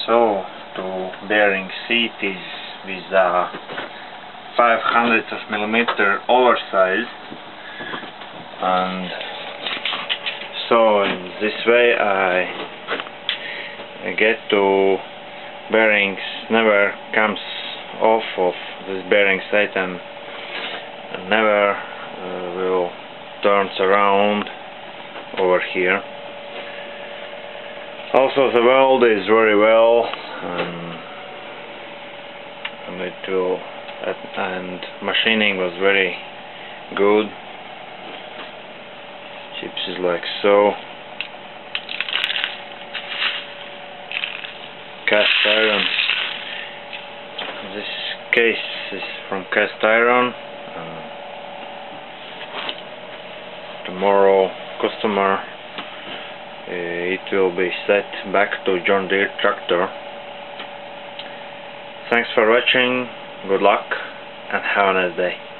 So the bearing seat is with a 500mm oversize, and so in this way I get the bearings never comes off of this bearing set and never will turns around over here. Also the weld is very well, and it will, and machining was very good. Chips is like so. Cast iron. This case is from cast iron. Tomorrow customer it will be set back to John Deere tractor. Thanks for watching, good luck and have a nice day.